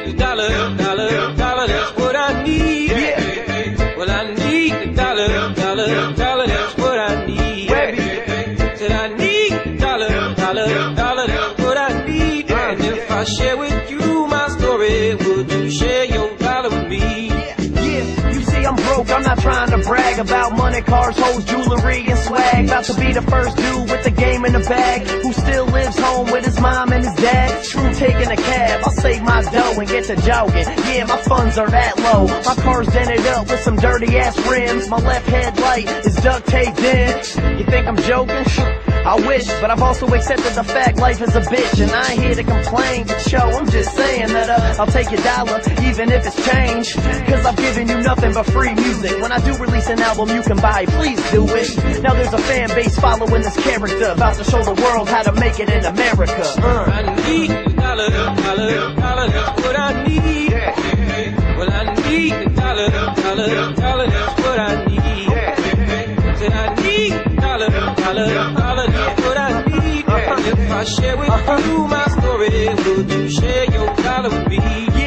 the dollar, dollar, dollar, that's what I need. Yeah. Well, I need the dollar, dollar, dollar, that's what I need. Said I need the dollar, dollar, dollar, that's what I need. And if I share with you my story, would you share your dollar with me? I'm broke, I'm not trying to brag about money, cars, hoes, jewelry, and swag. About to be the first dude with the game in the bag, who still lives home with his mom and his dad. True, taking a cab, I'll save my dough and get to jogging. Yeah, my funds are that low. My car's dented up with some dirty ass rims. My left headlight is duct taped in. You think I'm joking? I wish, but I've also accepted the fact life is a bitch. And I ain't here to complain, but yo, I'm just saying that I'll take your dollar, even if it's change. Cause I've given you nothing but free music. When I do release an album you can buy, please do it. Now there's a fan base following this character, about to show the world how to make it in America. I need the dollar, dollar, dollar, that's what I need. Well, I need the dollar, dollar, dollar, that's what I need. Said I need the dollar, dollar, dollar, that's what I need. And if I share with you my story, would you share your dollar with me?